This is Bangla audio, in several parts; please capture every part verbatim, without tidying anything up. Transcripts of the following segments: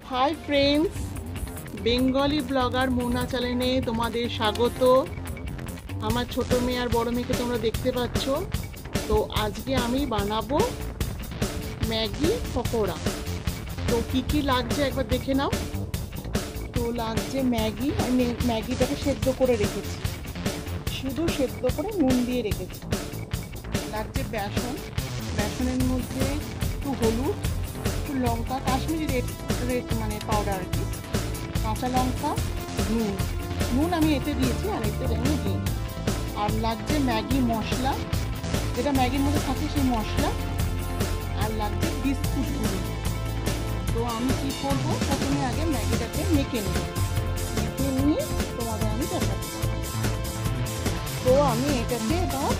High friends, Bengali blogger Mona চ্যানেলে তোমাদের স্বাগত। আমার ছোট মেয়ে আর বড় মেয়েকে তোমরা দেখতে পাচ্ছ। তো আজকে আমি বানাবো ম্যাগি পকোড়া। তো কি কি লাগছে একবার দেখে নাও। তো লাগছে ম্যাগি, আমি ম্যাগিটাকে সেদ্ধ করে রেখেছি, শুধু সেদ্ধ করে নুন দিয়ে রেখেছি। লাগছে বেসন, বেসনের মধ্যে একটু হলুদ, একটু লঙ্কা, কাশ্মীরি রেড রেড মানে পাউডার আর কি, কাঁচা লঙ্কা, নুন। নুন আমি এতে দিয়েছি আর এতে আমি দিই। আর লাগছে ম্যাগি মশলা, যেটা ম্যাগির মধ্যে থাকে সেই মশলা। আর লাগছে বিস্কুট গুঁড়ো। তো আমি কী করবো, প্রথমে আগে ম্যাগিটাকে মেখে নেব, মেখে নিয়ে তোমাদের আমি দেখাচ্ছি। তো আমি এটাকে এবার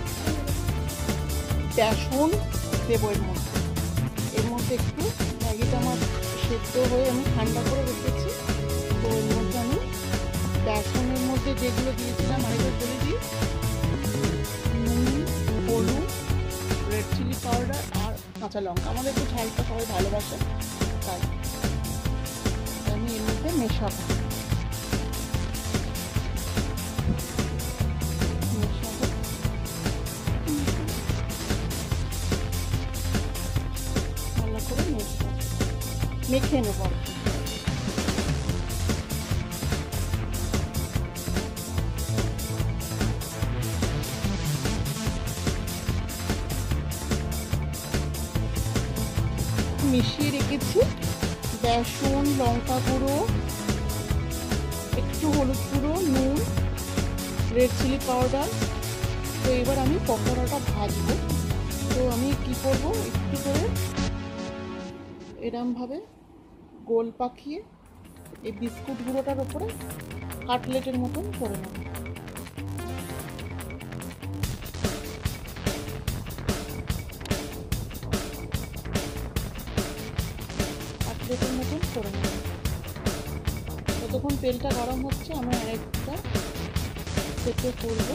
বেসন দেবো এর মধ্যে। এর মধ্যে একটু ম্যাগিটা আমার সেদ্ধ হয়ে আমি ঠান্ডা করে রেখেছি। তো এর মধ্যে আমি বেসনের মধ্যে যেগুলো দিয়েছিলাম আরেকবার বলে দিই, নুন, হলুদ, রেড চিলি পাউডার আর কাঁচা লঙ্কা। আমাদের একটু ঝালটা সবাই ভালোবাসে, তাই আমি এর মধ্যে মেশাবো মেশাবো ভালো করে মেশাবো, মেখে নেবো আর কি। মিশিয়ে রেখেছি বেসন, লঙ্কা গুঁড়ো, একটু হলুদ গুঁড়ো, নুন, রেড চিলি পাউডার। তো এবার আমি পকোড়াটা ভাজবো। তো আমি কি করব, একটু করে এরমভাবে গোল পাকিয়ে এই বিস্কুট গুঁড়োটার ওপরে কাটলেটের মতন করে নেব। কাটলেটের মতন করে নেব। ততক্ষণ তেলটা গরম হচ্ছে, আমি আরেকটা সেটে করবো।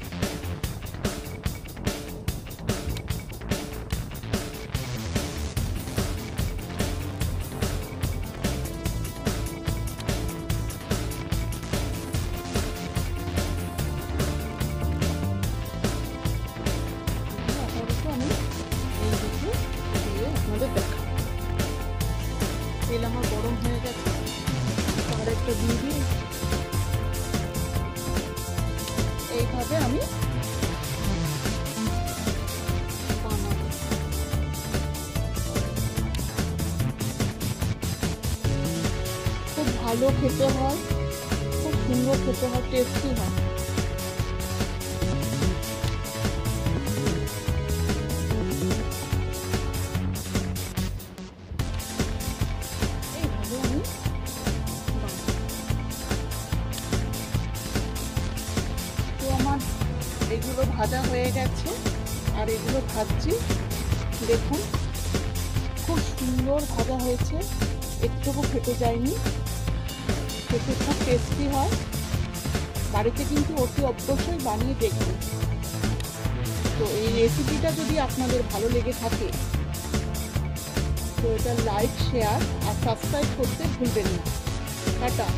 তেল আমার গরম হয়ে গেছে, আর একটা দিয়ে দিই। এইভাবে আমি বানাবো। খুব ভালো খেতে হয়, খুব সুন্দর খেতে হয়, টেস্টি হয়। এগুলো ভাজা হয়ে গেছে আর এগুলো ভাজছি, দেখুন খুব সুন্দর ভাজা হয়েছে, একটুকু ফেটে যায়নি, খেতে খুব টেস্টি হয়। বাড়িতে কিন্তু অতি অবশ্যই বানিয়ে দেখবেন। তো এই রেসিপিটা যদি আপনাদের ভালো লেগে থাকে তো এটা লাইক, শেয়ার আর সাবস্ক্রাইব করতে ভুলবেন না। টাটা।